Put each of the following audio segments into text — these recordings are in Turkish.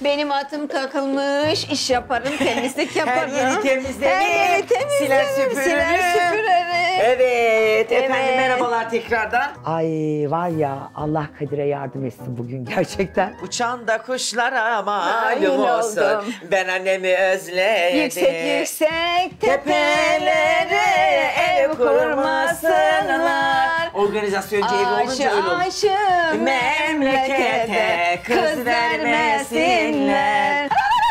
Benim atım kakılmış, iş yaparım, temizlik yaparım. Her yeri temizlerim, Her yeri temizlerim, siler süpürürüm. Evet, efendim merhabalar tekrardan. Ay var ya, Allah Kadir'e yardım etsin bugün gerçekten. Uçan da kuşlara Malum malum olsun. oldum. Ben annemi özledim. Yüksek yüksek tepelere ev kurmasınlar. Organizasyoncu evi olunca öyle olur. Aşığım memlekete kız vermesinler.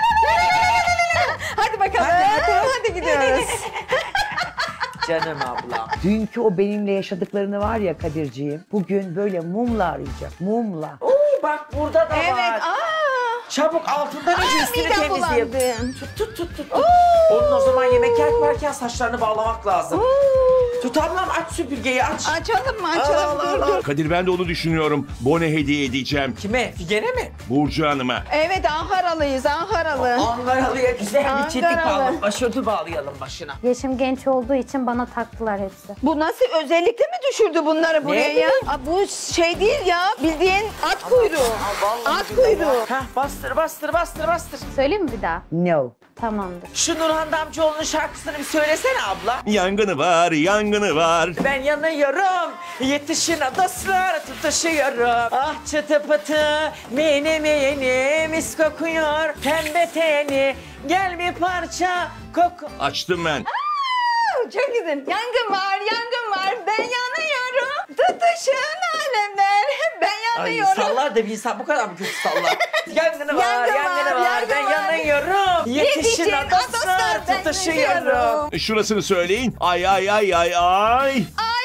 Hadi bakalım. Hadi gidiyoruz. Canım ablam. Dünkü o benimle yaşadıklarını var ya Kadirciğim, bugün böyle mumla arayacak, mumla. Oo, bak burada da Evet. var. Çabuk altından önce üstünü midem temizleyelim. bulandı. Tut. Onun o zaman yemek yerken saçlarını bağlamak lazım. Tut ablam, aç süpürgeyi aç. Açalım mı? Açalım. Al. Dur. Kadir ben de onu düşünüyorum. Bone hediye edeceğim. Kime? Figen'e mi? Burcu Hanım'a. Evet, Ankaralıyız, Ankaralı. Ankaralı'ya güzel bir çetik Ankaralı. bağlayalım. Başörtü bağlayalım başına. Yaşım genç olduğu için bana taktılar hepsi. Bu nasıl özellikle mi düşürdü bunları buraya ya? bileyim? Bu şey değil ya, bildiğin at kuyruğu. At kuyruğu. Heh, bastır. Söyleyeyim mi bir daha? No. Tamamdır. Şu Nurhan Damcıoğlu'nun şarkısını bir söylesene abla. Yangını var, yangını var. Ben yanıyorum, yetişin dostlar, tutuşuyorum. Ah çıtı pıtı, mini mis kokuyor. Pembe teni, gel bir parça koku. Açtım ben. Çok güzel. Yangın var, ben yanıyorum. Tutuşun alemler, ben Ay yanıyorum. sallar da bir insan bu kadar mı kötü sallar? Yangını var, ben var. yanıyorum. Yetişin dostlar, dostlar, ben tutuşuyorum. yanıyorum. Şurasını söyleyin. Ay ay ay ay ay.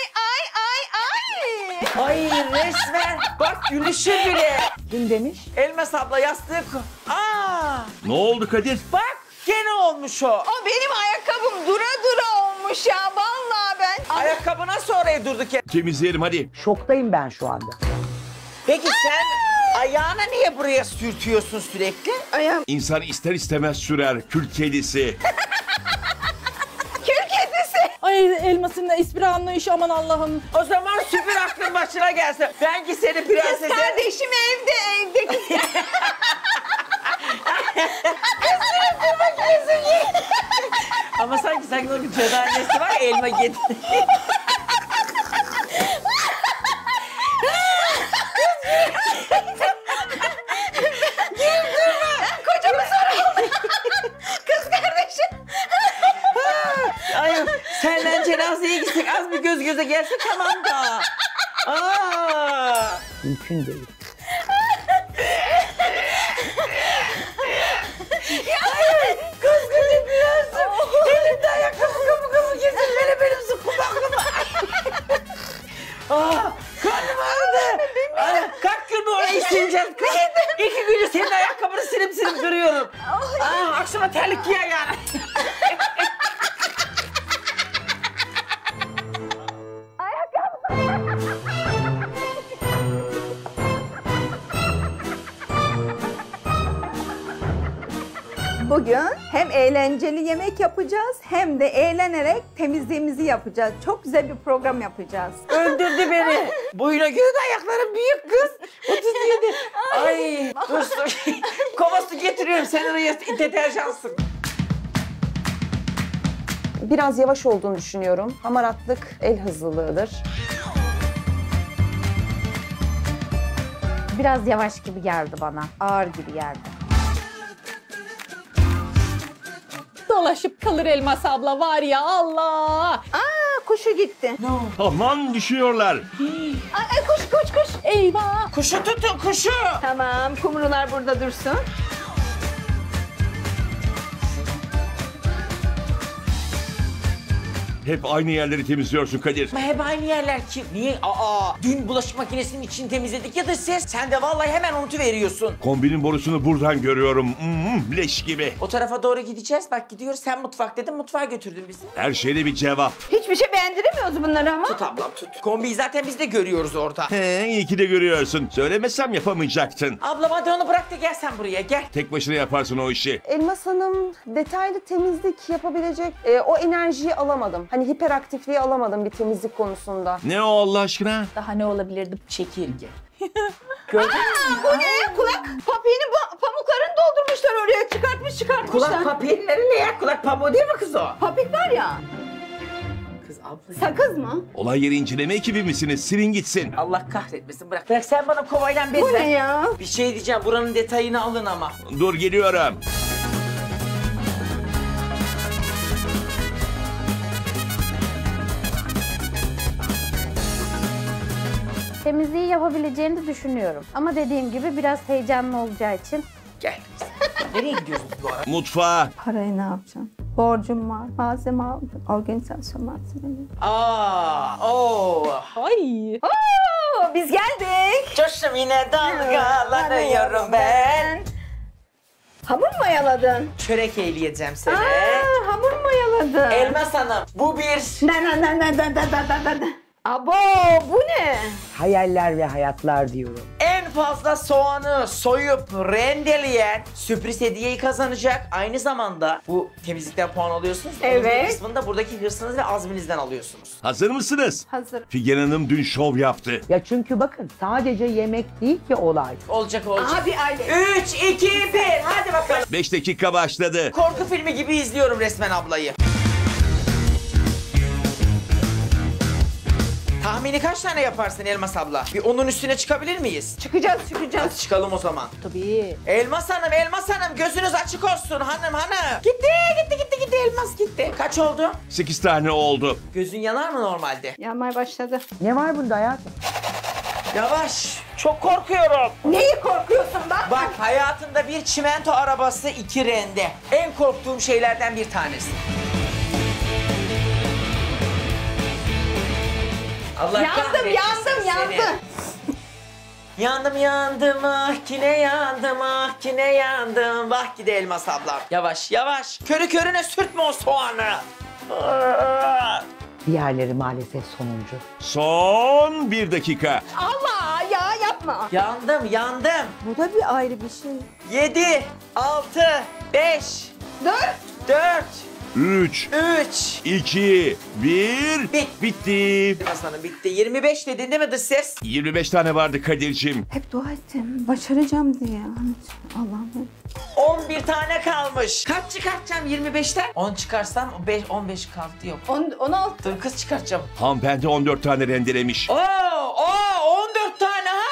Ay resmen bak gülüşü bile. Kim demiş? Elmas abla yastığı Aa, Ne oldu Kadir? bak gene olmuş o. O benim ayakkabım dura olmuş ya, vallahi ben. Ayakkabı nasıl oraya durdu ki? Temizleyelim hadi. Şoktayım ben şu anda. Peki sen ayağına niye buraya sürtüyorsun sürekli? Ayağım İnsan ister istemez sürer. Kül kedisi. kül kedisi. Ay Elmas'ın da espri anlayışı aman Allah'ım. O zaman süpür aklın başına gelsin. Ben ki seni Kız prensese... kardeşim evde kız. Ama sanki onun cadı annesi var ya, elma getir. Kocamı soralım. Kız kardeşim. Ay senden cenazeye gitsek az bir göz göze gelsek tamam da. Aa. Mümkün değil. Kızgıcık birazcık. Elimde ayakkabı kapı getirleri benim sıkım aklıma. Karnım ağrıdı. Kalk Gülbe orayı sileceğiz. İki gündür senin ayakkabını silip duruyorum. Akşama terlik giyer yani. Bugün hem eğlenceli yemek yapacağız hem de eğlenerek temizliğimizi yapacağız. Çok güzel bir program yapacağız. Öldürdü beni. Boyuna göre de ayaklarım büyük kız. 37. Ay dur su. Kova su getiriyorum. Sen oraya deterjansın. Biraz yavaş olduğunu düşünüyorum. Hamaratlık el hızlılığıdır. Biraz yavaş gibi geldi bana. Ağır gibi geldi. Dolaşıp kalır Elmas abla var ya Allah. Kuşu gitti. Aman düşüyorlar. Ay, kuş. Eyvah. Kuşu tutun kuşu. Tamam, kumrular burada dursun. Hep aynı yerleri temizliyorsun Kadir. Ama hep aynı yerler ki. Niye? Dün bulaşık makinesinin içini temizledik ya da ses. Sen de vallahi hemen unutuveriyorsun. Kombinin borusunu buradan görüyorum. Leş gibi. O tarafa doğru gideceğiz. Bak gidiyoruz. Sen mutfak dedin. Mutfağa götürdün bizi. Her şeyde bir cevap. Hiçbir şey beğendiremiyoruz bunları ama. Tut ablam tut. Kombiyi zaten biz de görüyoruz orada. İyi ki de görüyorsun. Söylemesem yapamayacaktın. Ablam hadi onu bırak da gel sen buraya gel. Tek başına yaparsın o işi. Elmas Hanım detaylı temizlik yapabilecek o enerjiyi alamadım. Hani hiperaktifliği alamadım bir temizlik konusunda. Ne o Allah aşkına? Daha ne olabilirdi? Çekirge. Gördün mü? Bu ne? Kulak papiğinin pamuklarını doldur çıkartmışlar. Kulak papirleri ne ya? Kulak pamuğu değil mi kız o? Papik var ya. Kız abla. Sakız mı? Olay yeri inceleme ekibi misiniz? Silin gitsin. Allah kahretmesin bırak. Bırak sen bana kovayla bez Bu ver. ne ya? Bir şey diyeceğim buranın detayını alın ama. Dur geliyorum. Temizliği yapabileceğini düşünüyorum. Ama dediğim gibi biraz heyecanlı olacağı için Gel. Nereye gidiyorsun bu ara? Mutfağa. Parayı ne yapacağım? Borcum var. Malzeme aldım. Organizasyon malzemeleri. Ay. Oo, biz geldik. Coştum yine dalgalanıyorum ben. Hamur mu mayaladın? Çörek eğleyeceğim seni. Hamur mu mayaladın? Elmas Hanım bu bir... Ne. Abo bu ne? Hayaller ve hayatlar diyorum. En fazla soğanı soyup rendeleyen sürpriz hediyeyi kazanacak. Aynı zamanda bu temizlikten puan alıyorsunuz. Onun Evet. bir kısmını da buradaki hırsınız ve azminizden alıyorsunuz. Hazır mısınız? Hazır. Figen Hanım dün şov yaptı. Ya çünkü bakın sadece yemek değil ki olay. Olacak. Abi Ali. 3, 2, 1 hadi bakalım. 5 dakika başladı. Korku filmi gibi izliyorum resmen ablayı. Tahmini kaç tane yaparsın Elmas abla? Bir onun üstüne çıkabilir miyiz? Çıkacağız. Hadi çıkalım o zaman. Tabii. Elmas Hanım gözünüz açık olsun hanım. Gitti Elmas gitti. Kaç oldu? 8 tane oldu. Gözün yanar mı normalde? Yanmaya başladı. Ne var bunda hayatım? Yavaş. Çok korkuyorum. Neyi korkuyorsun bak? Bak hayatında bir çimento arabası 2 rende. En korktuğum şeylerden bir tanesi. Allah kahretsin seni. Yandım ah kine yandım. Vah gide Elmas ablam. Yavaş. Körü körüne sürtme o soğanı. Diğerleri maalesef sonuncu. Son 1 dakika. Allah ya yapma. Yandım. Bu da bir ayrı bir şey. 7, 6, 5, 4, 3, 3. 2, 1. Bitti. Elmas Hanım bitti. 25 dedin değil mi dış ses? 25 tane vardı Kadir'cim. Hep dua ettim. Başaracağım diye. Allah'ım. 11 tane kalmış. Kaç çıkartacağım 25'ten? 10 çıkarsam 15 kaldı yok. 16. Dur kız çıkartacağım. Hanımefendi 14 tane rendelemiş. 14 tane ha?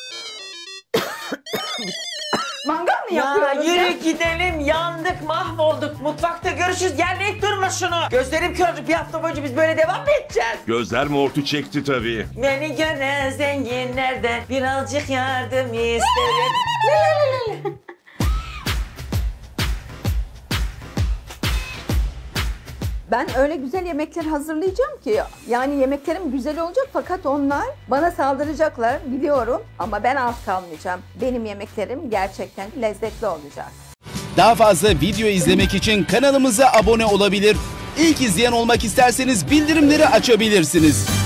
Mangal mı Ya yapıyoruz yürü ya? gidelim yandık mahvolduk. Mutfakta görüşürüz. Yerleyip durma şunu. Gözlerim kördü bir hafta boyunca biz böyle devam mı edeceğiz? Gözler mortu çekti tabii. Beni gören zenginlerden birazcık yardım isterim. Ben öyle güzel yemekler hazırlayacağım ki yani yemeklerim güzel olacak fakat onlar bana saldıracaklar biliyorum ama ben az kalmayacağım. Benim yemeklerim gerçekten lezzetli olacak. Daha fazla video izlemek için kanalımıza abone olabilir. İlk izleyen olmak isterseniz bildirimleri açabilirsiniz.